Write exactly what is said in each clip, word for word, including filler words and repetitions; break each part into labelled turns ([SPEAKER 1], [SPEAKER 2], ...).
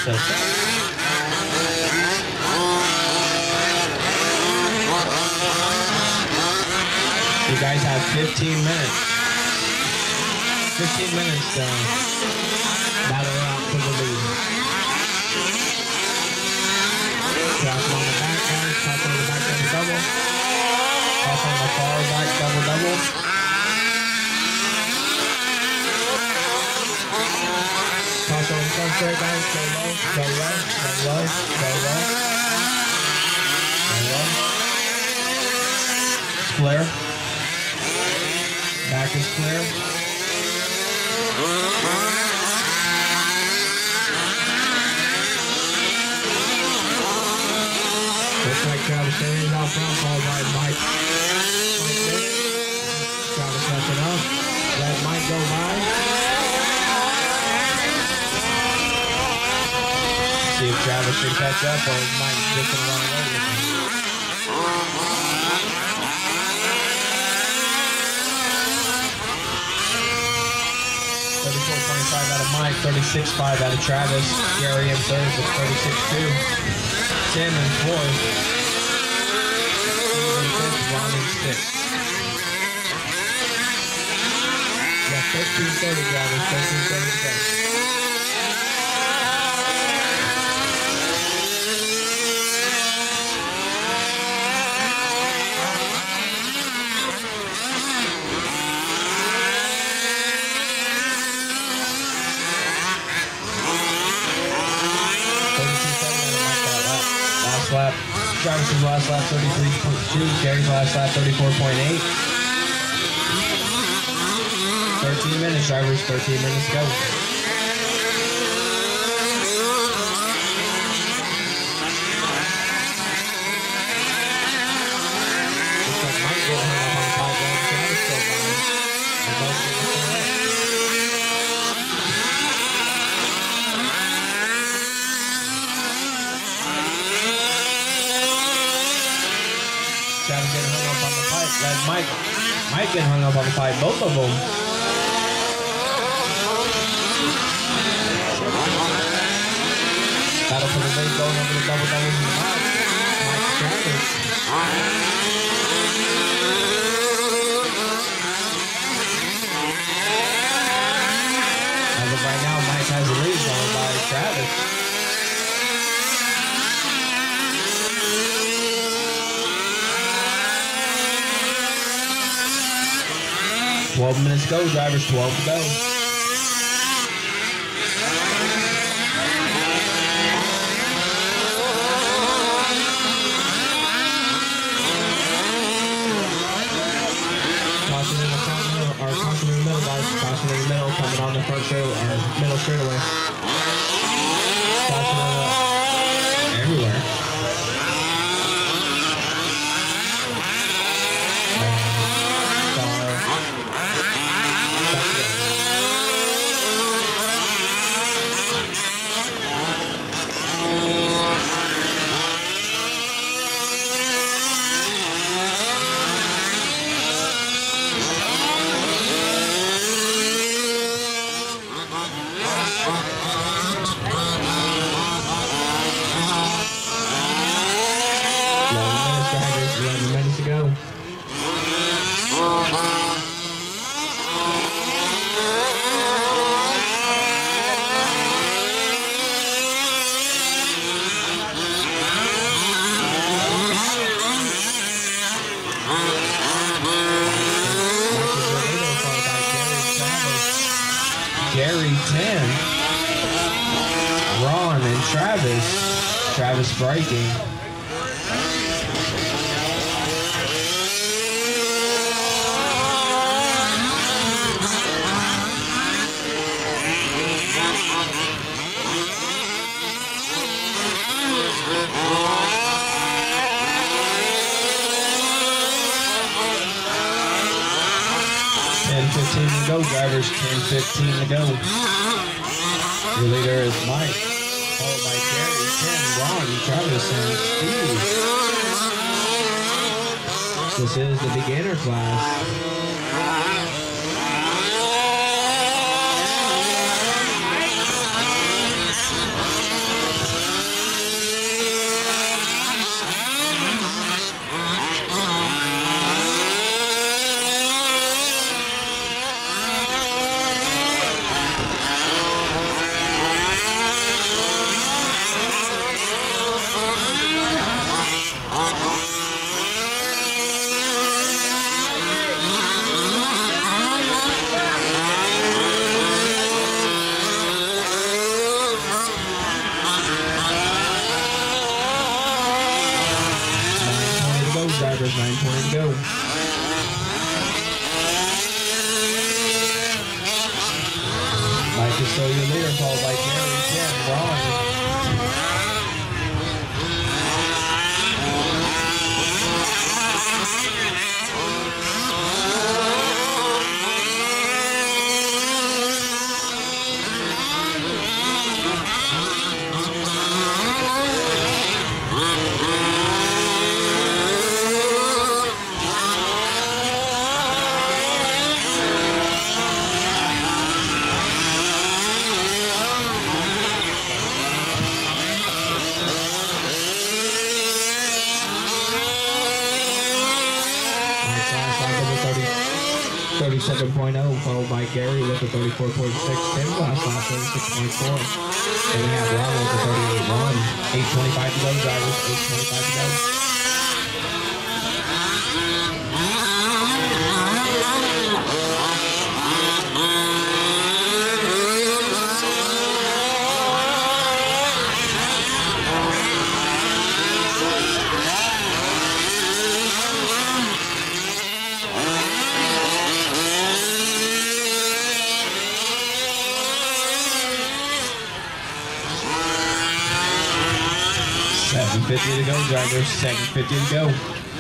[SPEAKER 1] still set. You guys have fifteen minutes. fifteen minutes to battle out for the lead. Drop on the back guys, top on the back double double. Top on the far back double double. Top on the front straight guys, go low, go low, go low, go low. Go low. Flare. Back is clear. Looks like Travis Turney out front, followed by Mike. Travis catching up. Let Mike go by. See if Travis can catch up or Mike just gonna run away with him. thirty-four twenty-five out of Mike, thirty-six five out of Travis. Gary in third with thirty-six two. Tim in fourth. Steve in fifth, Ron in sixth. Yeah, thirteen thirty drivers, thirteen thirty to go. Lap. Travis's last lap thirty-three point two, Gary's last lap thirty-four point eight. thirteen minutes, drivers, thirteen minutes go. Looks like Mike getting hung up on the pipeline. Travis still behind. They're both getting hung up. Travis getting hung up on the pipe. Let Mike, Mike getting hung up on the pipe. Both of them. Battle for the lead, going over the double doubles in the back. Mike and Travis. As of right now, Mike has the lead, followed by Travis. twelve minutes go, drivers, twelve to go. Caution in the front middle, or caution in the middle, guys. Caution in the middle, coming on the front straight, or middle straightaway. Caution in the, everywhere. eleven minutes to go. Gary ten. Ron and Travis. Travis braking. ten fifteen to go, drivers, ten fifteen to go. Your leader is Mike, followed by Gary, Tim, Ron, Travis, and Steve. This is the beginner class. go. Mike is still your leader, followed by Gary, Tim, Ron. thirty-seven point oh, followed by Gary with a thirty-four point six. Tim last lap, thirty-six point four. Then we have Ron with a thirty-eight one. eight twenty-five to go, drivers. eight twenty-five to go. seven fifty to go, drivers. seven fifty to go.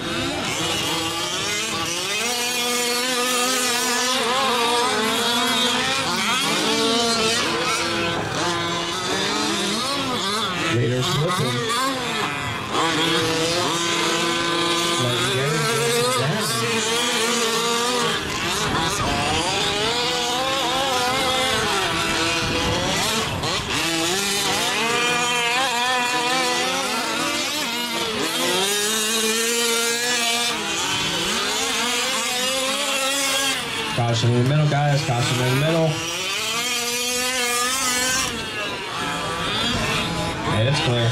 [SPEAKER 1] Leader slipping. Letting Gary get it down. Caution in the middle, guys. Caution in the middle. Yeah, it's clear.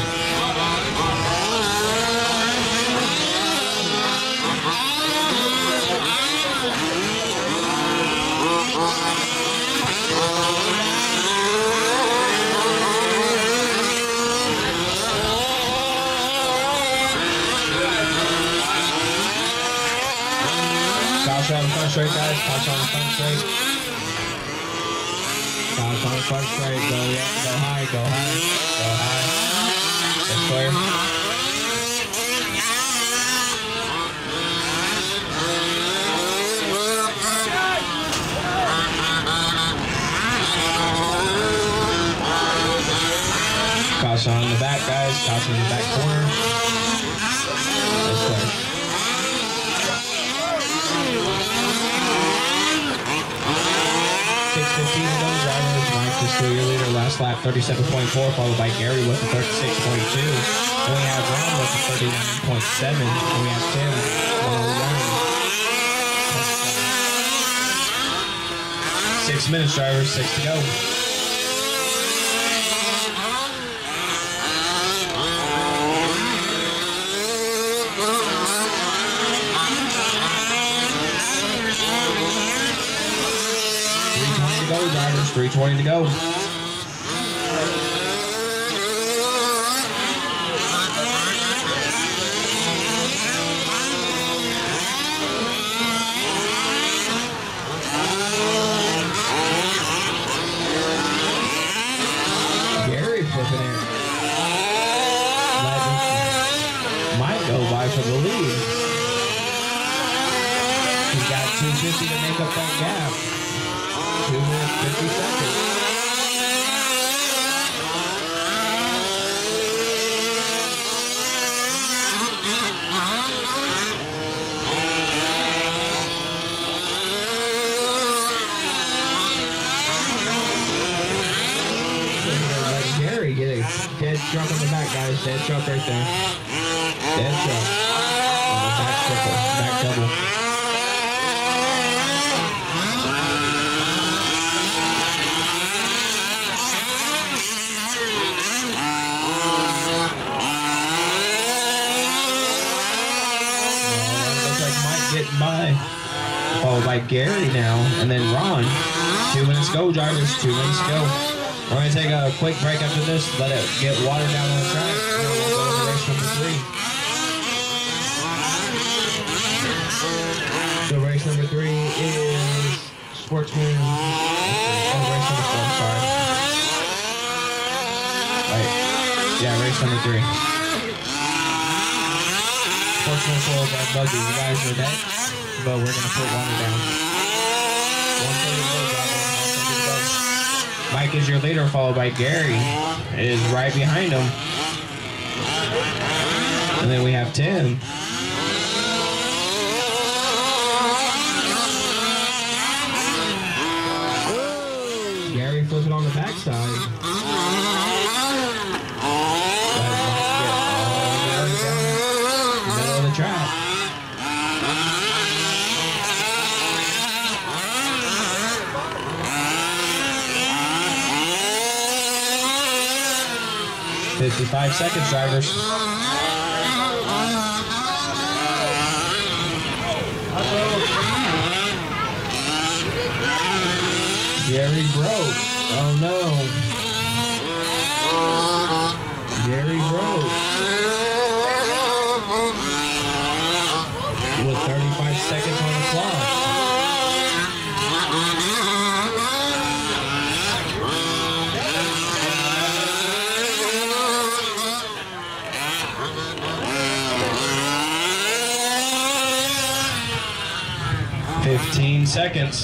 [SPEAKER 1] Caution on the front straight, guys. Caution on the front straight. Caution on the front straight. Go, yeah, go high, go high, go high. It's clear. Caution on the back, guys. Caution in the back corner. It's clear. six fifteen to go, drivers. Mike is still your leader. Last lap, thirty-seven point four, followed by Gary with a thirty-six point two. Then we have Ron with a thirty-nine point seven. And we have Tim one oh one. Six minutes, drivers. Six to go. Go, drivers. three twenty to go. Gary flipping it. Might go by for the lead. He's got two fifty to make up that gap. two minutes, fifty seconds. Let Gary get a dead truck on the back, guys. Dead truck right there. Dead truck. On the back triple, back double. Getting by, followed by Gary now, and then Ron. Two minutes go, drivers. Two minutes go. We're going to take a quick break after this, let it get water down on the track, and then we'll go to race number three. Sportsman. Oh, race number four, I'm sorry. Right. Yeah, race number three. Sportsman followed by Buggy. You guys are next, but we're going to put Wanda down. One thirty to go, driver. One thirty to go. Mike is your leader, followed by Gary. It is right behind him. And then we have Tim. Gary flipping on the backside. Middle of the track. fifty-five seconds, drivers. Gary broke. Oh no. Gary broke. With thirty-five seconds on the clock. fifteen seconds.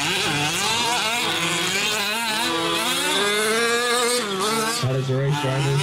[SPEAKER 1] How does the race driver